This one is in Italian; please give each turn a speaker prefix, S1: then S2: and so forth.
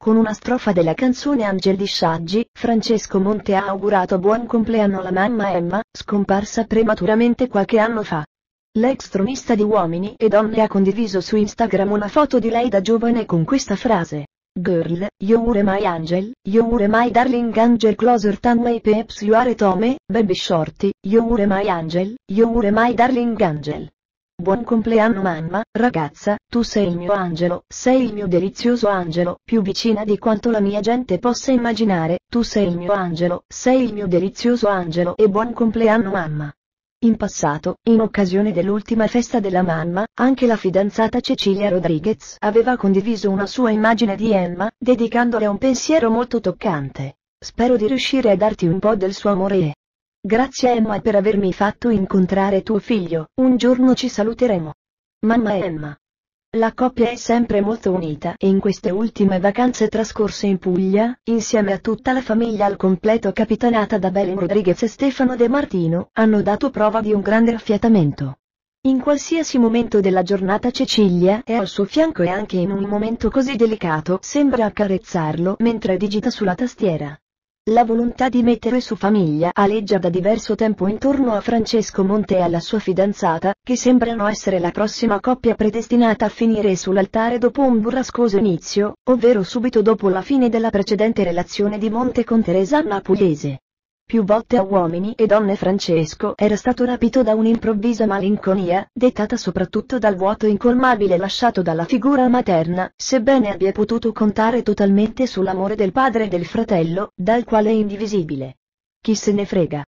S1: Con una strofa della canzone Angel di Sciaggi, Francesco Monte ha augurato buon compleanno alla mamma Emma, scomparsa prematuramente qualche anno fa. L'ex tronista di Uomini e Donne ha condiviso su Instagram una foto di lei da giovane con questa frase: "Girl, you're my angel, you're my darling angel closer than my peeps you are Tome, baby shorty, you're my angel, you're my darling angel". Buon compleanno mamma, ragazza, tu sei il mio angelo, sei il mio delizioso angelo, più vicina di quanto la mia gente possa immaginare, tu sei il mio angelo, sei il mio delizioso angelo e buon compleanno mamma. In passato, in occasione dell'ultima festa della mamma, anche la fidanzata Cecilia Rodriguez aveva condiviso una sua immagine di Emma, dedicandole un pensiero molto toccante. Spero di riuscire a darti un po' del suo amore e grazie Emma per avermi fatto incontrare tuo figlio, un giorno ci saluteremo. Mamma e Emma. La coppia è sempre molto unita e in queste ultime vacanze trascorse in Puglia, insieme a tutta la famiglia al completo capitanata da Belen Rodriguez e Stefano De Martino, hanno dato prova di un grande affiatamento. In qualsiasi momento della giornata Cecilia è al suo fianco e anche in un momento così delicato sembra accarezzarlo mentre digita sulla tastiera. La volontà di mettere su famiglia aleggia da diverso tempo intorno a Francesco Monte e alla sua fidanzata, che sembrano essere la prossima coppia predestinata a finire sull'altare dopo un burrascoso inizio, ovvero subito dopo la fine della precedente relazione di Monte con Teresanna Pugliese. Più volte a Uomini e Donne Francesco era stato rapito da un'improvvisa malinconia, dettata soprattutto dal vuoto incolmabile lasciato dalla figura materna, sebbene abbia potuto contare totalmente sull'amore del padre e del fratello, dal quale è indivisibile. Chi se ne frega.